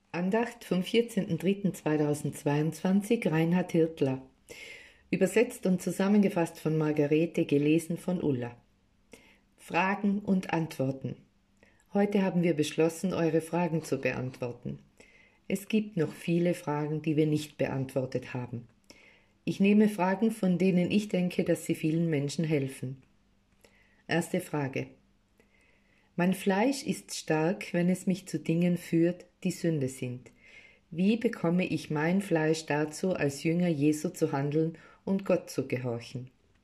Andacht vom 14.03.2022, Reinhard Hirtler. Übersetzt und zusammengefasst von Margarete, gelesen von Ulla. Fragen und Antworten. Heute haben wir beschlossen, eure Fragen zu beantworten. Es gibt noch viele Fragen, die wir nicht beantwortet haben. Ich nehme Fragen, von denen ich denke, dass sie vielen Menschen helfen. Erste Frage. Mein Fleisch ist stark, wenn es mich zu Dingen führt, die Sünde sind. Wie bekomme ich mein Fleisch dazu, als Jünger Jesu zu handeln und Gott zu gehorchen?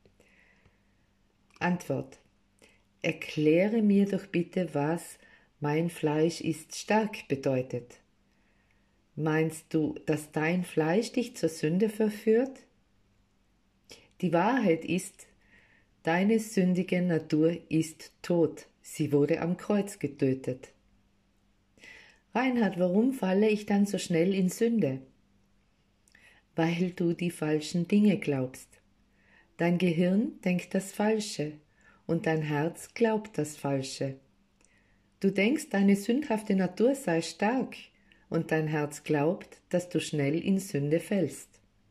Antwort. Erkläre mir doch bitte, was mein Fleisch ist stark bedeutet. Meinst du, dass dein Fleisch dich zur Sünde verführt? Die Wahrheit ist, deine sündige Natur ist tot. Sie wurde am Kreuz getötet. Reinhard, warum falle ich dann so schnell in Sünde? Weil du die falschen Dinge glaubst. Dein Gehirn denkt das Falsche und dein Herz glaubt das Falsche. Du denkst, deine sündhafte Natur sei stark und dein Herz glaubt, dass du schnell in Sünde fällst.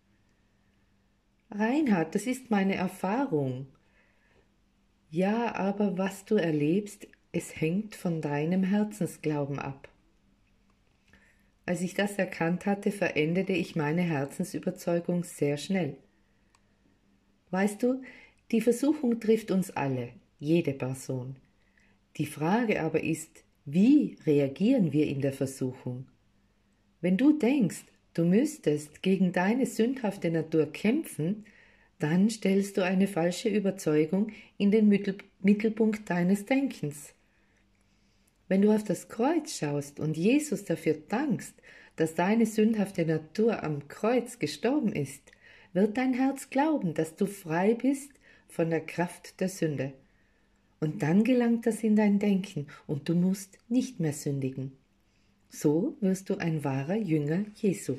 Reinhard, das ist meine Erfahrung. Ja, aber was du erlebst, es hängt von deinem Herzensglauben ab. Als ich das erkannt hatte, veränderte ich meine Herzensüberzeugung sehr schnell. Weißt du, die Versuchung trifft uns alle, jede Person. Die Frage aber ist, wie reagieren wir in der Versuchung? Wenn du denkst, du müsstest gegen deine sündhafte Natur kämpfen, dann stellst du eine falsche Überzeugung in den Mittelpunkt deines Denkens. Wenn du auf das Kreuz schaust und Jesus dafür dankst, dass deine sündhafte Natur am Kreuz gestorben ist, wird dein Herz glauben, dass du frei bist von der Kraft der Sünde. Und dann gelangt das in dein Denken und du musst nicht mehr sündigen. So wirst du ein wahrer Jünger Jesu.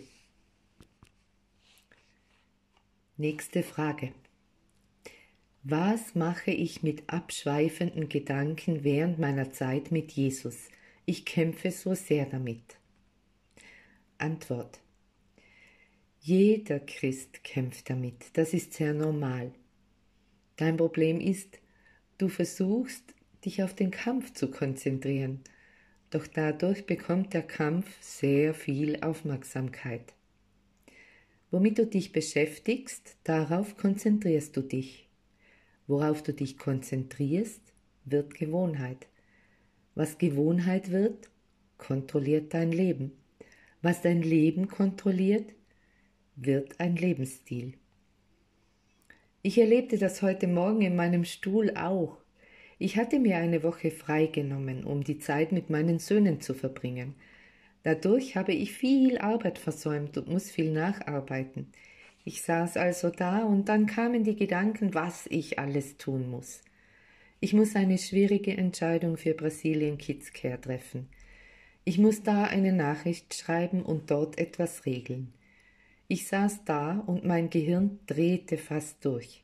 Nächste Frage. Was mache ich mit abschweifenden Gedanken während meiner Zeit mit Jesus? Ich kämpfe so sehr damit. Antwort. Jeder Christ kämpft damit. Das ist sehr normal. Dein Problem ist, du versuchst, dich auf den Kampf zu konzentrieren. Doch dadurch bekommt der Kampf sehr viel Aufmerksamkeit. Womit du dich beschäftigst, darauf konzentrierst du dich. Worauf du dich konzentrierst, wird Gewohnheit. Was Gewohnheit wird, kontrolliert dein Leben. Was dein Leben kontrolliert, wird ein Lebensstil. Ich erlebte das heute Morgen in meinem Stuhl auch. Ich hatte mir eine Woche freigenommen, um die Zeit mit meinen Söhnen zu verbringen. Dadurch habe ich viel Arbeit versäumt und muss viel nacharbeiten. Ich saß also da und dann kamen die Gedanken, was ich alles tun muss. Ich muss eine schwierige Entscheidung für Brasilien Kids Care treffen. Ich muss da eine Nachricht schreiben und dort etwas regeln. Ich saß da und mein Gehirn drehte fast durch.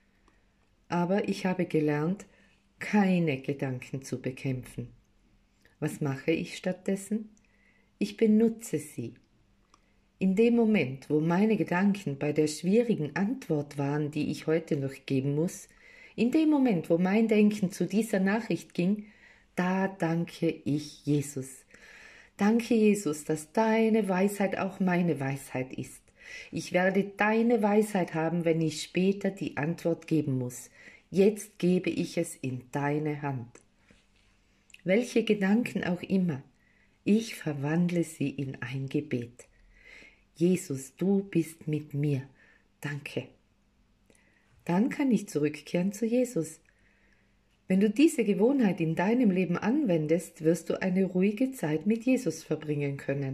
Aber ich habe gelernt, keine Gedanken zu bekämpfen. Was mache ich stattdessen? Ich benutze sie. In dem Moment, wo meine Gedanken bei der schwierigen Antwort waren, die ich heute noch geben muss, in dem Moment, wo mein Denken zu dieser Nachricht ging, da danke ich Jesus. Danke Jesus, dass deine Weisheit auch meine Weisheit ist. Ich werde deine Weisheit haben, wenn ich später die Antwort geben muss. Jetzt gebe ich es in deine Hand. Welche Gedanken auch immer, ich verwandle sie in ein Gebet. Jesus, du bist mit mir. Danke. Dann kann ich zurückkehren zu Jesus. Wenn du diese Gewohnheit in deinem Leben anwendest, wirst du eine ruhige Zeit mit Jesus verbringen können.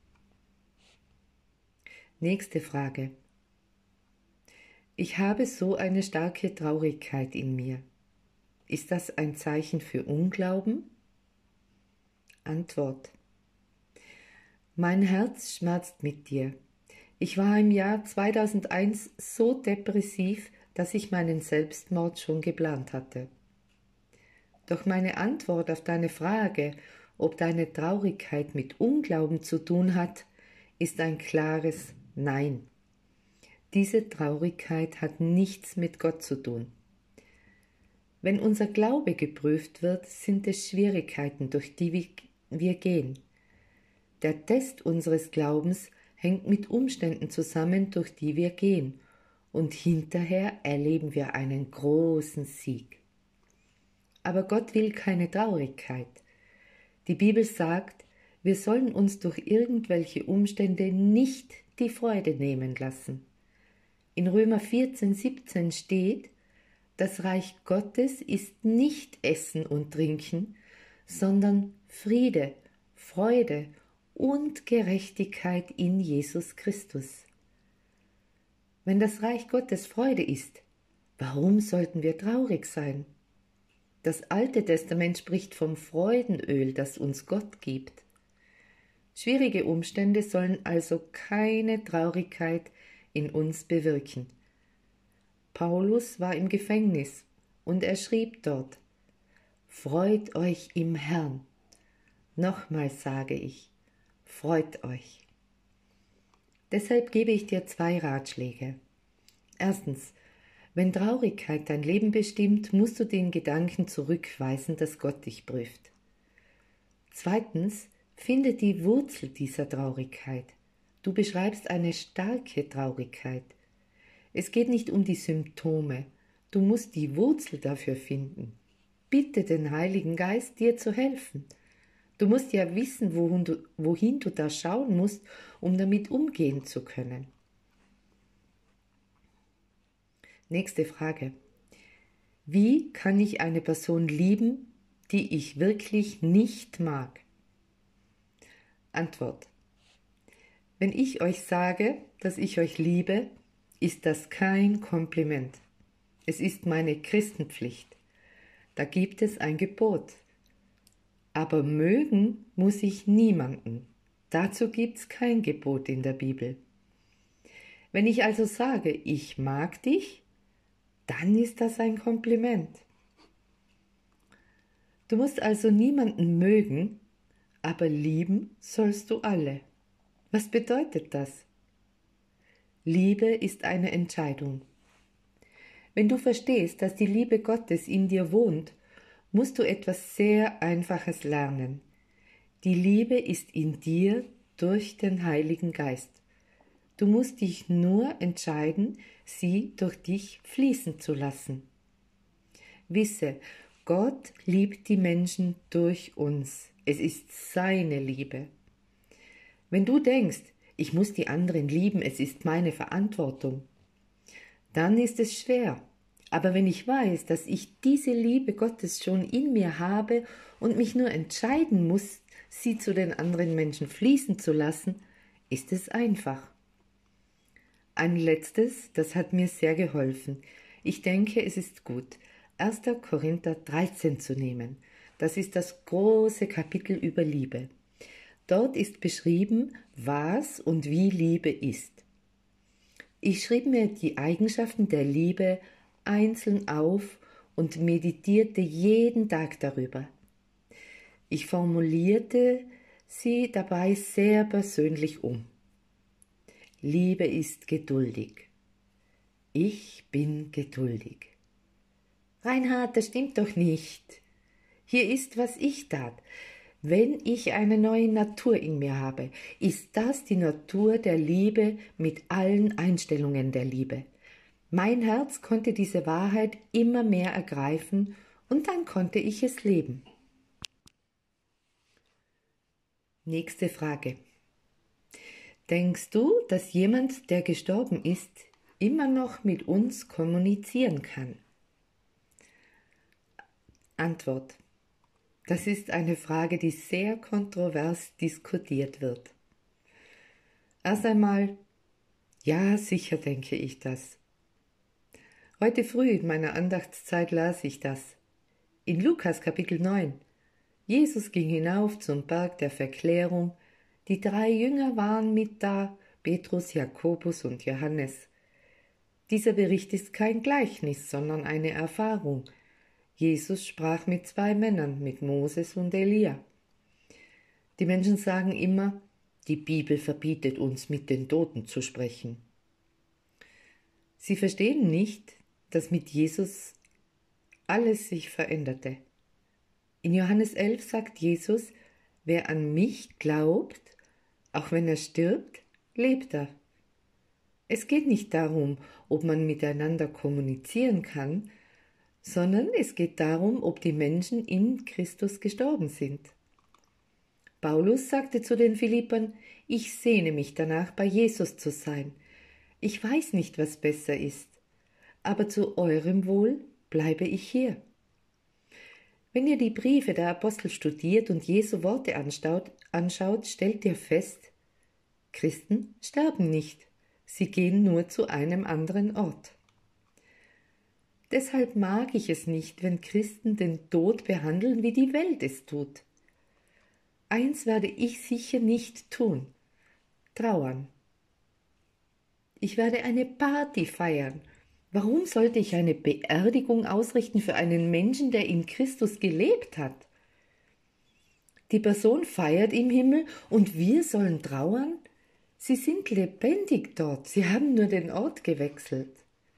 Nächste Frage. Ich habe so eine starke Traurigkeit in mir. Ist das ein Zeichen für Unglauben? Antwort. Mein Herz schmerzt mit dir. Ich war im Jahr 2001 so depressiv, dass ich meinen Selbstmord schon geplant hatte. Doch meine Antwort auf deine Frage, ob deine Traurigkeit mit Unglauben zu tun hat, ist ein klares Nein. Diese Traurigkeit hat nichts mit Gott zu tun. Wenn unser Glaube geprüft wird, sind es Schwierigkeiten, durch die wir gehen. Der Test unseres Glaubens hängt mit Umständen zusammen, durch die wir gehen, und hinterher erleben wir einen großen Sieg. Aber Gott will keine Traurigkeit. Die Bibel sagt, wir sollen uns durch irgendwelche Umstände nicht die Freude nehmen lassen. In Römer 14,17 steht, das Reich Gottes ist nicht Essen und Trinken, sondern Friede, Freude und Gerechtigkeit in Jesus Christus. Wenn das Reich Gottes Freude ist, warum sollten wir traurig sein? Das Alte Testament spricht vom Freudenöl, das uns Gott gibt. Schwierige Umstände sollen also keine Traurigkeit in uns bewirken. Paulus war im Gefängnis und er schrieb dort: Freut euch im Herrn. Nochmals sage ich, freut euch. Deshalb gebe ich dir 2 Ratschläge. Erstens, wenn Traurigkeit dein Leben bestimmt, musst du den Gedanken zurückweisen, dass Gott dich prüft. Zweitens, finde die Wurzel dieser Traurigkeit. Du beschreibst eine starke Traurigkeit. Es geht nicht um die Symptome, du musst die Wurzel dafür finden. Bitte den Heiligen Geist, dir zu helfen. Du musst ja wissen, wohin du da schauen musst, um damit umgehen zu können. Nächste Frage. Wie kann ich eine Person lieben, die ich wirklich nicht mag? Antwort. Wenn ich euch sage, dass ich euch liebe, ist das kein Kompliment. Es ist meine Christenpflicht. Da gibt es ein Gebot. Aber mögen muss ich niemanden. Dazu gibt's kein Gebot in der Bibel. Wenn ich also sage, ich mag dich, dann ist das ein Kompliment. Du musst also niemanden mögen, aber lieben sollst du alle. Was bedeutet das? Liebe ist eine Entscheidung. Wenn du verstehst, dass die Liebe Gottes in dir wohnt, musst du etwas sehr Einfaches lernen. Die Liebe ist in dir durch den Heiligen Geist. Du musst dich nur entscheiden, sie durch dich fließen zu lassen. Wisse, Gott liebt die Menschen durch uns. Es ist seine Liebe. Wenn du denkst, ich muss die anderen lieben, es ist meine Verantwortung, dann ist es schwer. Aber wenn ich weiß, dass ich diese Liebe Gottes schon in mir habe und mich nur entscheiden muss, sie zu den anderen Menschen fließen zu lassen, ist es einfach. Ein letztes, das hat mir sehr geholfen. Ich denke, es ist gut, 1. Korinther 13 zu nehmen. Das ist das große Kapitel über Liebe. Dort ist beschrieben, was und wie Liebe ist. Ich schrieb mir die Eigenschaften der Liebe einzeln auf und meditierte jeden Tag darüber. Ich formulierte sie dabei sehr persönlich um. Liebe ist geduldig. Ich bin geduldig. Reinhard, das stimmt doch nicht. Hier ist, was ich tat. Wenn ich eine neue Natur in mir habe, ist das die Natur der Liebe mit allen Einstellungen der Liebe. Mein Herz konnte diese Wahrheit immer mehr ergreifen und dann konnte ich es leben. Nächste Frage. Denkst du, dass jemand, der gestorben ist, immer noch mit uns kommunizieren kann? Antwort. Das ist eine Frage, die sehr kontrovers diskutiert wird. Erst einmal, ja, sicher denke ich das. Heute früh in meiner Andachtszeit las ich das. In Lukas Kapitel 9. Jesus ging hinauf zum Berg der Verklärung. Die 3 Jünger waren mit da, Petrus, Jakobus und Johannes. Dieser Bericht ist kein Gleichnis, sondern eine Erfahrung. Jesus sprach mit 2 Männern, mit Moses und Elia. Die Menschen sagen immer, die Bibel verbietet uns, mit den Toten zu sprechen. Sie verstehen nicht, dass mit Jesus alles sich veränderte. In Johannes 11 sagt Jesus, wer an mich glaubt, auch wenn er stirbt, lebt er. Es geht nicht darum, ob man miteinander kommunizieren kann, sondern es geht darum, ob die Menschen in Christus gestorben sind. Paulus sagte zu den Philippern, ich sehne mich danach, bei Jesus zu sein. Ich weiß nicht, was besser ist, aber zu eurem Wohl bleibe ich hier. Wenn ihr die Briefe der Apostel studiert und Jesu Worte anschaut, stellt ihr fest, Christen sterben nicht, sie gehen nur zu einem anderen Ort. Deshalb mag ich es nicht, wenn Christen den Tod behandeln, wie die Welt es tut. Eins werde ich sicher nicht tun: trauern. Ich werde eine Party feiern. Warum sollte ich eine Beerdigung ausrichten für einen Menschen, der in Christus gelebt hat? Die Person feiert im Himmel und wir sollen trauern? Sie sind lebendig dort, sie haben nur den Ort gewechselt.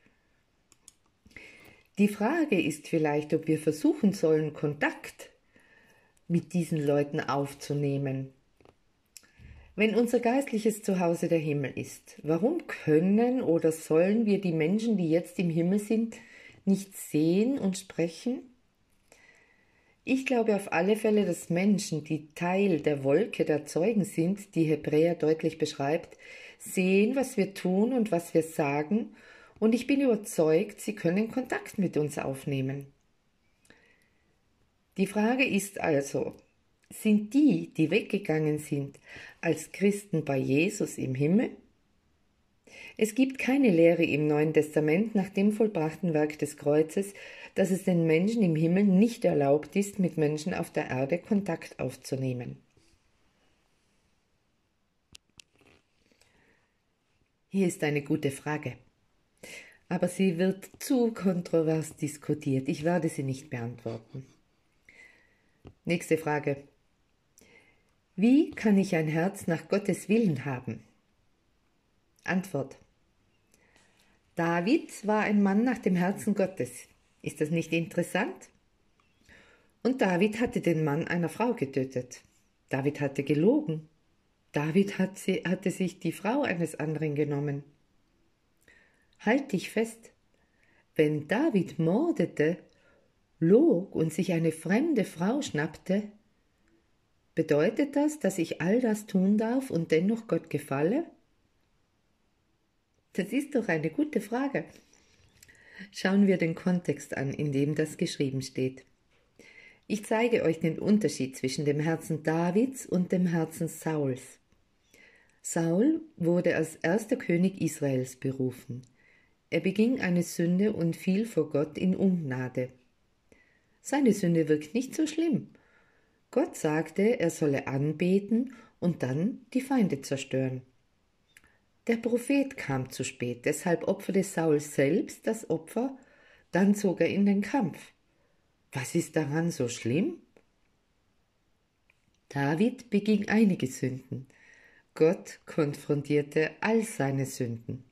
Die Frage ist vielleicht, ob wir versuchen sollen, Kontakt mit diesen Leuten aufzunehmen. Wenn unser geistliches Zuhause der Himmel ist, warum können oder sollen wir die Menschen, die jetzt im Himmel sind, nicht sehen und sprechen? Ich glaube auf alle Fälle, dass Menschen, die Teil der Wolke der Zeugen sind, die Hebräer deutlich beschreibt, sehen, was wir tun und was wir sagen, und ich bin überzeugt, sie können Kontakt mit uns aufnehmen. Die Frage ist also, sind die, die weggegangen sind, als Christen bei Jesus im Himmel? Es gibt keine Lehre im Neuen Testament nach dem vollbrachten Werk des Kreuzes, dass es den Menschen im Himmel nicht erlaubt ist, mit Menschen auf der Erde Kontakt aufzunehmen. Hier ist eine gute Frage, aber sie wird zu kontrovers diskutiert. Ich werde sie nicht beantworten. Nächste Frage. Wie kann ich ein Herz nach Gottes Willen haben? Antwort. David war ein Mann nach dem Herzen Gottes. Ist das nicht interessant? Und David hatte den Mann einer Frau getötet. David hatte gelogen. David hatte sich die Frau eines anderen genommen. Halt dich fest, wenn David mordete, log und sich eine fremde Frau schnappte, bedeutet das, dass ich all das tun darf und dennoch Gott gefalle? Das ist doch eine gute Frage. Schauen wir den Kontext an, in dem das geschrieben steht. Ich zeige euch den Unterschied zwischen dem Herzen Davids und dem Herzen Sauls. Saul wurde als erster König Israels berufen. Er beging eine Sünde und fiel vor Gott in Ungnade. Seine Sünde wirkt nicht so schlimm. Gott sagte, er solle anbeten und dann die Feinde zerstören. Der Prophet kam zu spät, deshalb opferte Saul selbst das Opfer, dann zog er in den Kampf. Was ist daran so schlimm? David beging einige Sünden. Gott konfrontierte all seine Sünden.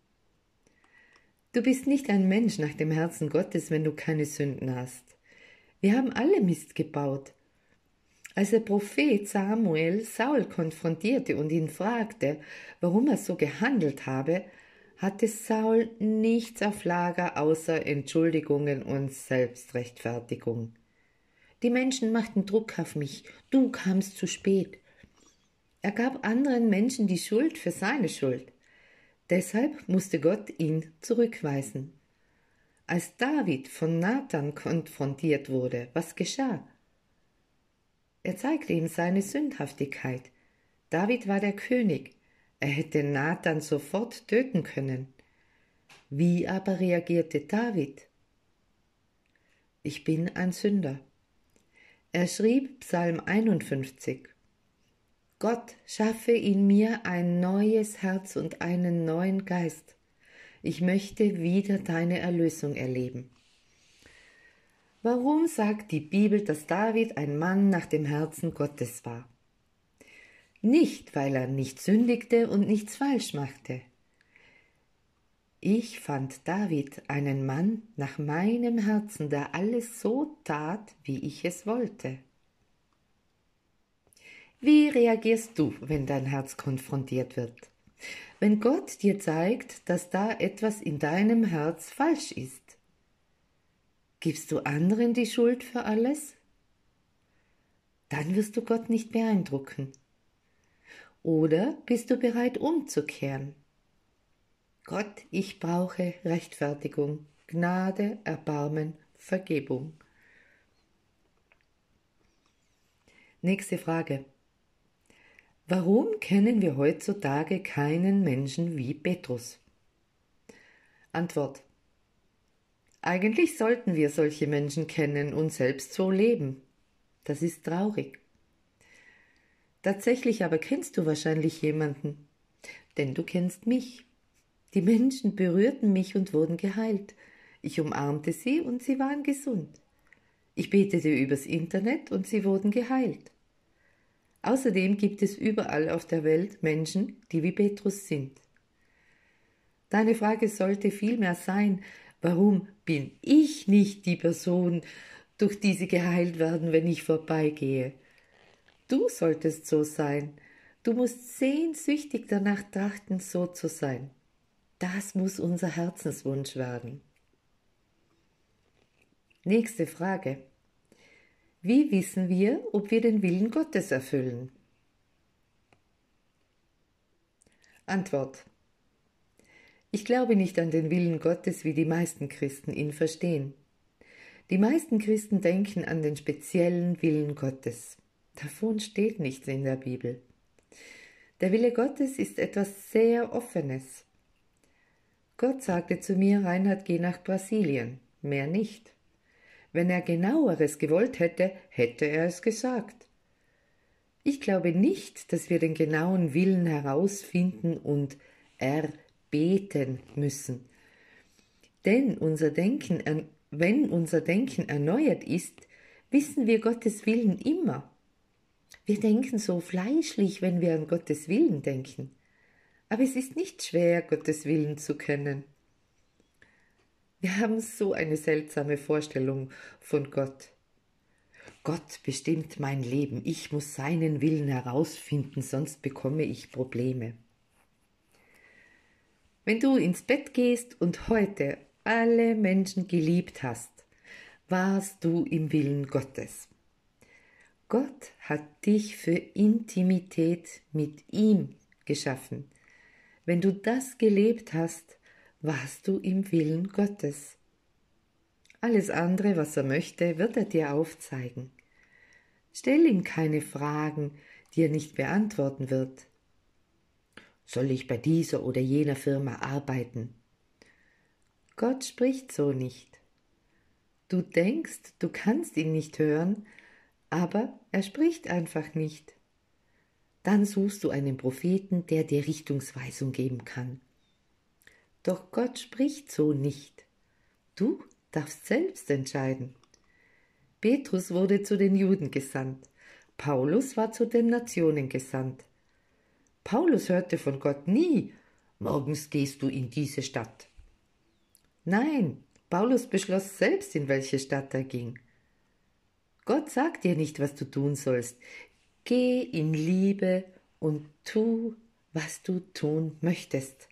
Du bist nicht ein Mensch nach dem Herzen Gottes, wenn du keine Sünden hast. Wir haben alle Mist gebaut. Als der Prophet Samuel Saul konfrontierte und ihn fragte, warum er so gehandelt habe, hatte Saul nichts auf Lager außer Entschuldigungen und Selbstrechtfertigung. Die Menschen machten Druck auf mich, du kamst zu spät. Er gab anderen Menschen die Schuld für seine Schuld. Deshalb musste Gott ihn zurückweisen. Als David von Nathan konfrontiert wurde, was geschah? Er zeigte ihm seine Sündhaftigkeit. David war der König. Er hätte Nathan sofort töten können. Wie aber reagierte David? Ich bin ein Sünder. Er schrieb Psalm 51. Gott, schaffe in mir ein neues Herz und einen neuen Geist. Ich möchte wieder deine Erlösung erleben. Warum sagt die Bibel, dass David ein Mann nach dem Herzen Gottes war? Nicht, weil er nicht sündigte und nichts falsch machte. Ich fand David einen Mann nach meinem Herzen, der alles so tat, wie ich es wollte. Wie reagierst du, wenn dein Herz konfrontiert wird? Wenn Gott dir zeigt, dass da etwas in deinem Herz falsch ist? Gibst du anderen die Schuld für alles? Dann wirst du Gott nicht beeindrucken. Oder bist du bereit umzukehren? Gott, ich brauche Rechtfertigung, Gnade, Erbarmen, Vergebung. Nächste Frage. Warum kennen wir heutzutage keinen Menschen wie Petrus? Antwort. Eigentlich sollten wir solche Menschen kennen und selbst so leben. Das ist traurig. Tatsächlich aber kennst du wahrscheinlich jemanden, denn du kennst mich. Die Menschen berührten mich und wurden geheilt. Ich umarmte sie und sie waren gesund. Ich betete übers Internet und sie wurden geheilt. Außerdem gibt es überall auf der Welt Menschen, die wie Petrus sind. Deine Frage sollte vielmehr sein, warum bin ich nicht die Person, durch die sie geheilt werden, wenn ich vorbeigehe? Du solltest so sein. Du musst sehnsüchtig danach trachten, so zu sein. Das muss unser Herzenswunsch werden. Nächste Frage. Wie wissen wir, ob wir den Willen Gottes erfüllen? Antwort. Ich glaube nicht an den Willen Gottes, wie die meisten Christen ihn verstehen. Die meisten Christen denken an den speziellen Willen Gottes. Davon steht nichts in der Bibel. Der Wille Gottes ist etwas sehr Offenes. Gott sagte zu mir, Reinhard, geh nach Brasilien, mehr nicht. Wenn er genaueres gewollt hätte, hätte er es gesagt. Ich glaube nicht, dass wir den genauen Willen herausfinden und erbeten müssen. Denn wenn unser Denken erneuert ist, wissen wir Gottes Willen immer. Wir denken so fleischlich, wenn wir an Gottes Willen denken. Aber es ist nicht schwer, Gottes Willen zu kennen. Wir haben so eine seltsame Vorstellung von Gott. Gott bestimmt mein Leben, ich muss seinen Willen herausfinden, sonst bekomme ich Probleme. Wenn du ins Bett gehst und heute alle Menschen geliebt hast, warst du im Willen Gottes. Gott hat dich für Intimität mit ihm geschaffen. Wenn du das gelebt hast, warst du im Willen Gottes. Alles andere, was er möchte, wird er dir aufzeigen. Stell ihm keine Fragen, die er nicht beantworten wird. Soll ich bei dieser oder jener Firma arbeiten? Gott spricht so nicht. Du denkst, du kannst ihn nicht hören, aber er spricht einfach nicht. Dann suchst du einen Propheten, der dir Richtungsweisung geben kann. Doch Gott spricht so nicht. Du darfst selbst entscheiden. Petrus wurde zu den Juden gesandt. Paulus war zu den Nationen gesandt. Paulus hörte von Gott nie, morgens gehst du in diese Stadt. Nein, Paulus beschloss selbst, in welche Stadt er ging. Gott sagt dir nicht, was du tun sollst. Geh in Liebe und tu, was du tun möchtest.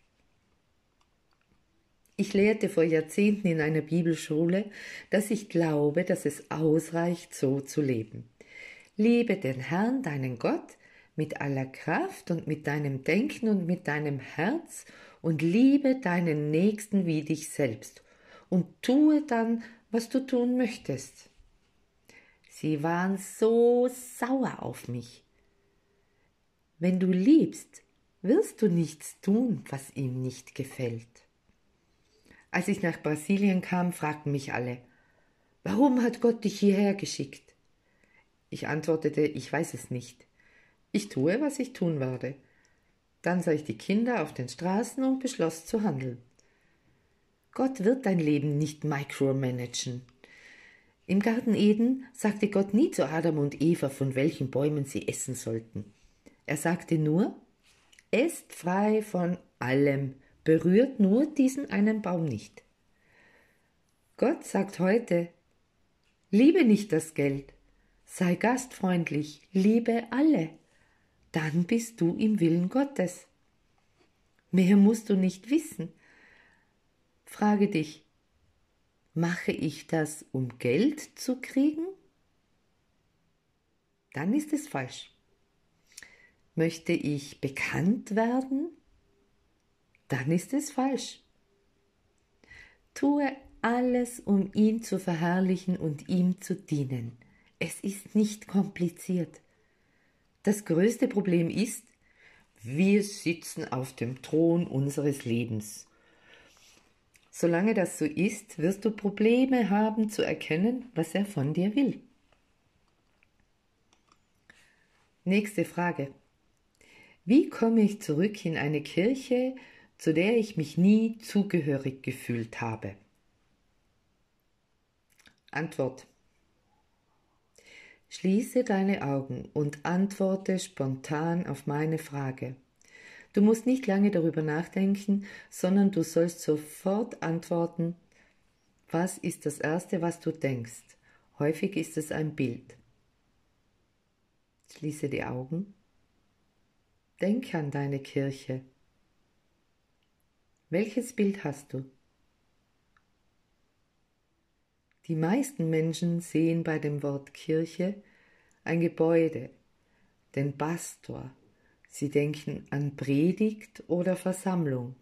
Ich lehrte vor Jahrzehnten in einer Bibelschule, dass ich glaube, dass es ausreicht, so zu leben. Liebe den Herrn, deinen Gott, mit aller Kraft und mit deinem Denken und mit deinem Herz und liebe deinen Nächsten wie dich selbst und tue dann, was du tun möchtest. Sie waren so sauer auf mich. Wenn du liebst, wirst du nichts tun, was ihm nicht gefällt. Als ich nach Brasilien kam, fragten mich alle, warum hat Gott dich hierher geschickt? Ich antwortete, ich weiß es nicht. Ich tue, was ich tun werde. Dann sah ich die Kinder auf den Straßen und beschloss zu handeln. Gott wird dein Leben nicht micromanagen. Im Garten Eden sagte Gott nie zu Adam und Eva, von welchen Bäumen sie essen sollten. Er sagte nur, esst frei von allem, berührt nur diesen einen Baum nicht. Gott sagt heute, liebe nicht das Geld, sei gastfreundlich, liebe alle, dann bist du im Willen Gottes. Mehr musst du nicht wissen. Frage dich, mache ich das, um Geld zu kriegen? Dann ist es falsch. Möchte ich bekannt werden? Dann ist es falsch. Tue alles, um ihn zu verherrlichen und ihm zu dienen. Es ist nicht kompliziert. Das größte Problem ist, wir sitzen auf dem Thron unseres Lebens. Solange das so ist, wirst du Probleme haben zu erkennen, was er von dir will. Nächste Frage. Wie komme ich zurück in eine Kirche, zu der ich mich nie zugehörig gefühlt habe? Antwort. Schließe deine Augen und antworte spontan auf meine Frage. Du musst nicht lange darüber nachdenken, sondern du sollst sofort antworten, was ist das Erste, was du denkst? Häufig ist es ein Bild. Schließe die Augen. Denk an deine Kirche. Welches Bild hast du? Die meisten Menschen sehen bei dem Wort Kirche ein Gebäude, den Pastor. Sie denken an Predigt oder Versammlung.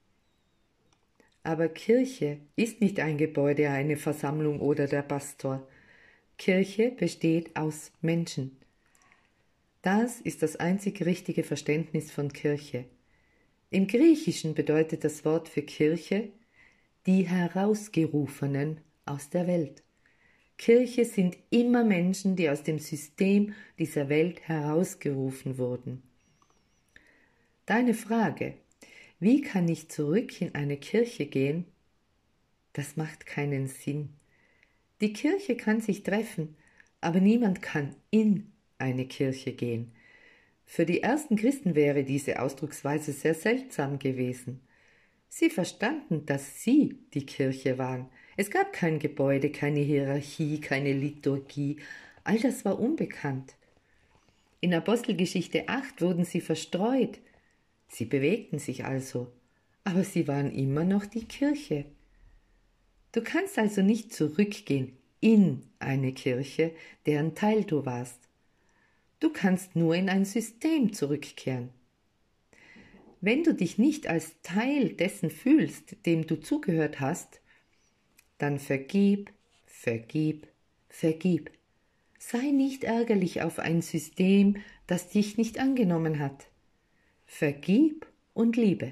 Aber Kirche ist nicht ein Gebäude, eine Versammlung oder der Pastor. Kirche besteht aus Menschen. Das ist das einzig richtige Verständnis von Kirche. Im Griechischen bedeutet das Wort für Kirche die Herausgerufenen aus der Welt. Kirche sind immer Menschen, die aus dem System dieser Welt herausgerufen wurden. Deine Frage, wie kann ich zurück in eine Kirche gehen? Das macht keinen Sinn. Die Kirche kann sich treffen, aber niemand kann in eine Kirche gehen. Für die ersten Christen wäre diese Ausdrucksweise sehr seltsam gewesen. Sie verstanden, dass sie die Kirche waren. Es gab kein Gebäude, keine Hierarchie, keine Liturgie. All das war unbekannt. In Apostelgeschichte 8 wurden sie verstreut. Sie bewegten sich also, aber sie waren immer noch die Kirche. Du kannst also nicht zurückgehen in eine Kirche, deren Teil du warst. Du kannst nur in ein System zurückkehren. Wenn du dich nicht als Teil dessen fühlst, dem du zugehört hast, dann vergib, vergib, vergib. Sei nicht ärgerlich auf ein System, das dich nicht angenommen hat. Vergib und liebe.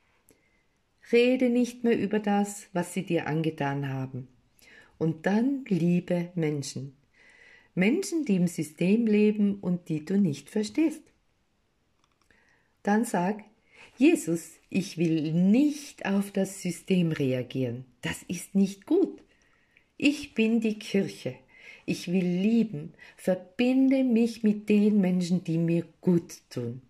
Rede nicht mehr über das, was sie dir angetan haben. Und dann liebe Menschen. Menschen, die im System leben und die du nicht verstehst. Dann sag, Jesus, ich will nicht auf das System reagieren. Das ist nicht gut. Ich bin die Kirche. Ich will lieben. Verbinde mich mit den Menschen, die mir gut tun.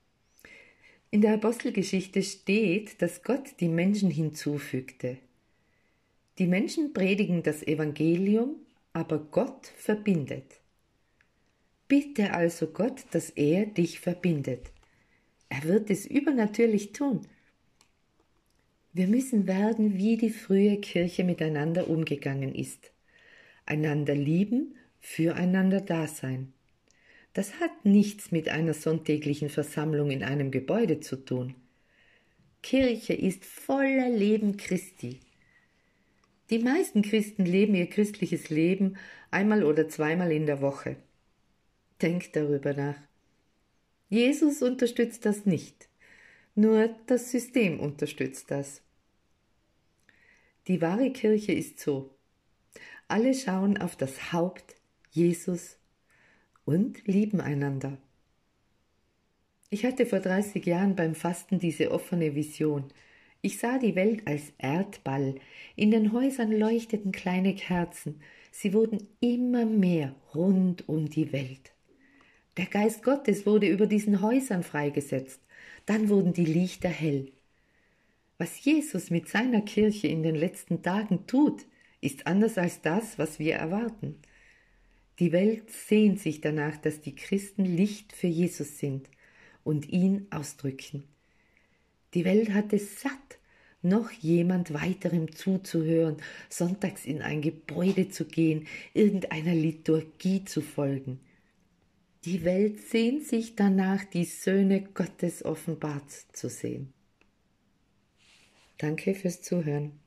In der Apostelgeschichte steht, dass Gott die Menschen hinzufügte. Die Menschen predigen das Evangelium, aber Gott verbindet. Bitte also Gott, dass er dich verbindet. Er wird es übernatürlich tun. Wir müssen werden, wie die frühe Kirche miteinander umgegangen ist. Einander lieben, füreinander da sein. Das hat nichts mit einer sonntäglichen Versammlung in einem Gebäude zu tun. Kirche ist voller Leben Christi. Die meisten Christen leben ihr christliches Leben einmal oder zweimal in der Woche. Denk darüber nach. Jesus unterstützt das nicht, nur das System unterstützt das. Die wahre Kirche ist so. Alle schauen auf das Haupt, Jesus, und lieben einander. Ich hatte vor 30 Jahren beim Fasten diese offene Vision. Ich sah die Welt als Erdball. In den Häusern leuchteten kleine Kerzen. Sie wurden immer mehr rund um die Welt. Der Geist Gottes wurde über diesen Häusern freigesetzt. Dann wurden die Lichter hell. Was Jesus mit seiner Kirche in den letzten Tagen tut, ist anders als das, was wir erwarten. Die Welt sehnt sich danach, dass die Christen Licht für Jesus sind und ihn ausdrücken. Die Welt hat es satt, noch jemand weiterem zuzuhören, sonntags in ein Gebäude zu gehen, irgendeiner Liturgie zu folgen. Die Welt sehnt sich danach, die Söhne Gottes offenbart zu sehen. Danke fürs Zuhören.